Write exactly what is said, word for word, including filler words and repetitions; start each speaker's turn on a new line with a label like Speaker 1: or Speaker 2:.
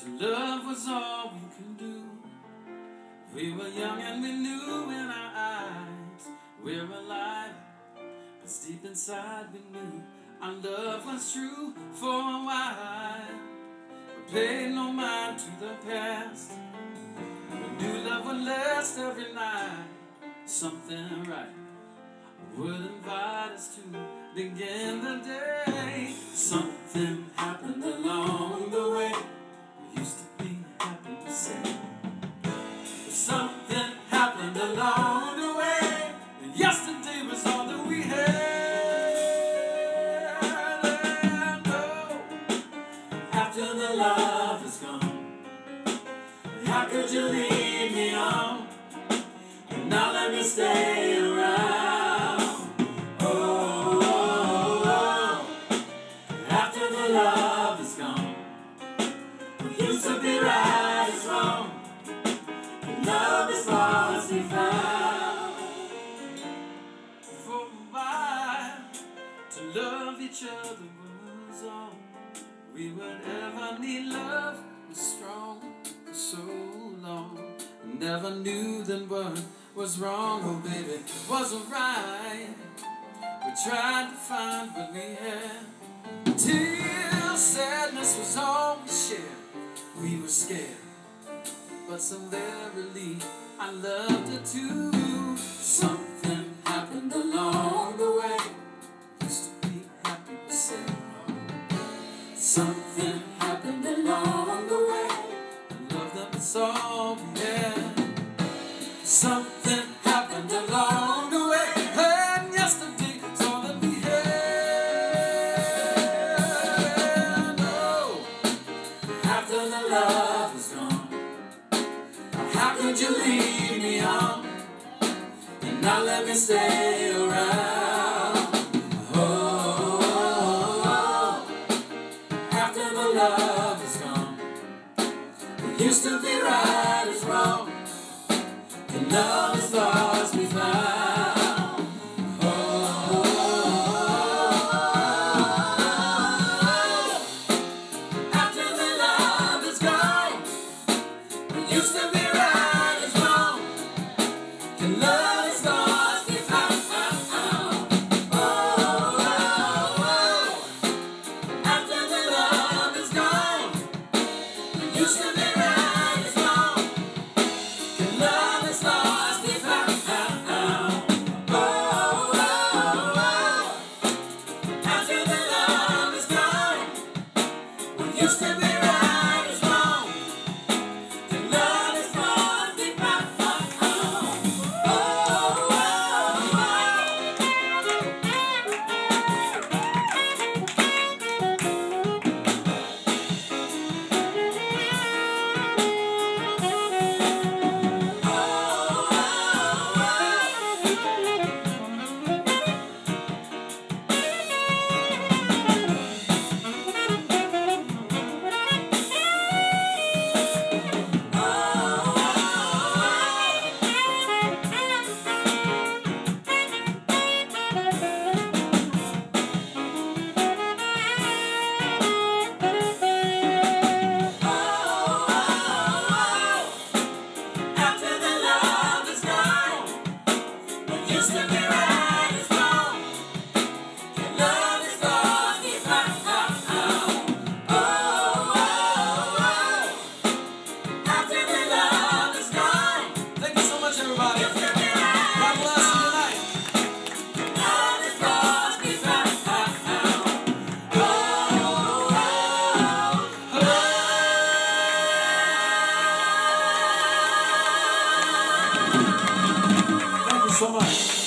Speaker 1: To love was all we could do. We were young and we knew in our eyes we're alive, but deep inside we knew our love was true for a while. We paid no mind to the past. We knew love would last every night. Something right would invite us to begin the day. Something happened along the way. We used to be happy to say. But something happened along the way, and yesterday was all that we had. And oh, after the love is gone, how could you leave me on? And now let me stay around. Oh, oh, oh. After the love is gone, what used to be right is wrong, and love is lost we found. For a while, to love each other was all we would ever need. Love was strong for so long. Never knew then what was wrong, oh baby, it wasn't right. We tried to find what we had, till sadness was all we shared. We were scared, but so verily I loved her too. Something happened along the way. Used to be happy to say. Something happened along the way. I love that was all we had. Something happened along the way, and yesterday's all that we had. Oh, after the love is gone, how could you leave me on and not let me stay around? Oh, oh, oh. After the love is gone, what used to be right is wrong, and love is lost we found. Oh, oh, oh. After the love is gone, what used to be right is wrong, and love is lost we found. Oh, oh, oh. After the love is gone, what used to be right is wrong, and love is lost we found. Oh, oh, oh. After the love is gone, what used to be right is wrong, and love is lost we found. Oh, oh, oh. Used to be right is wrong, and love is lost we found. Oh, oh, oh. After the love is gone. Thank you so much, everybody. Used to be right. God bless you tonight. Love is lost we found. Oh, oh, oh. Thank you so much.